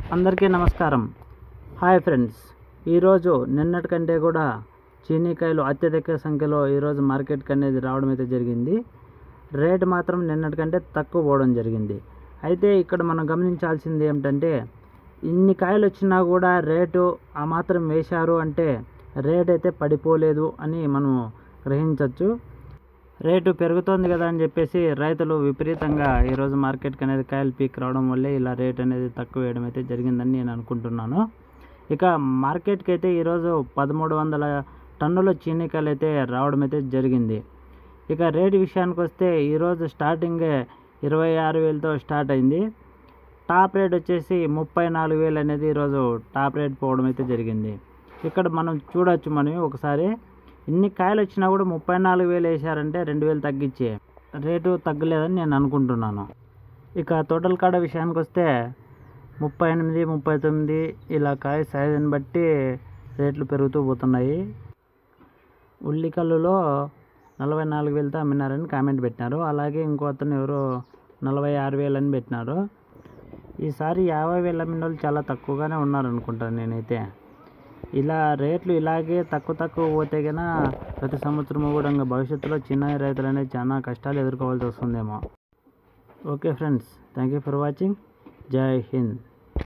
అందరికీ నమస్కారం. Hi friends, ఈరోజు నిన్నటి కంటే కూడా చీనీకాయలు అత్యధిక సంఖ్యలో ఈరోజు మార్కెట్కి అనేది రావడం అయితే జరిగింది. రేటు మాత్రం నిన్నటి కంటే తక్కువ పోవడం జరిగింది. అయితే ఇక్కడ మనం గమనించాల్సింది ఏమిటంటే, ఇన్ని కాయలు వచ్చినా కూడా రేటు ఆ మాత్రం వేశారు అంటే రేట్ అయితే పడిపోలేదు అని మనం గ్రహించవచ్చు. రేటు పెరుగుతోంది కదా అని చెప్పేసి రైతులు విపరీతంగా ఈరోజు మార్కెట్కి అనేది కాయలు పీక్ రావడం వల్లే ఇలా రేట్ అనేది తక్కువ వేయడం అయితే జరిగిందని నేను అనుకుంటున్నాను. ఇక మార్కెట్కి అయితే ఈరోజు 1300 టన్నుల చీనీకాయలు అయితే రావడం అయితే జరిగింది. ఇక రేటు విషయానికి వస్తే ఈరోజు స్టార్టింగే 26,000తో స్టార్ట్ అయింది. టాప్ రేట్ వచ్చేసి 34,000 అనేది ఈరోజు టాప్ రేట్ పోవడం అయితే జరిగింది. ఇక్కడ మనం చూడొచ్చు, మనం ఒకసారి ఇన్ని కాయలు వచ్చినా కూడా 34,000 వేశారంటే 2,000 తగ్గించే రేటు తగ్గలేదని నేను అనుకుంటున్నాను. ఇక టోటల్ కాడ విషయానికి వస్తే 38, 39 ఇలా కాయ సైజుని బట్టి రేట్లు పెరుగుతూ పోతున్నాయి. ఉల్లికల్లులో 44,000తో అమ్మినారని కామెంట్ పెట్టినారు. అలాగే ఇంకో అతను ఎవరో 46,000 అని పెట్టినారు. ఈసారి 50,000 అమ్మిన వాళ్ళు చాలా తక్కువగానే ఉన్నారనుకుంటాను నేనైతే. ఇలా రేట్లు ఇలాగే తక్కువ పోతే కన్నా ప్రతి సంవత్సరము కూడా ఇంకా భవిష్యత్తులో చిన్న రైతులు అనేది చాలా కష్టాలు ఎదుర్కోవాల్సి వస్తుందేమో. Okay friends, thank you for watching. Jai Hind.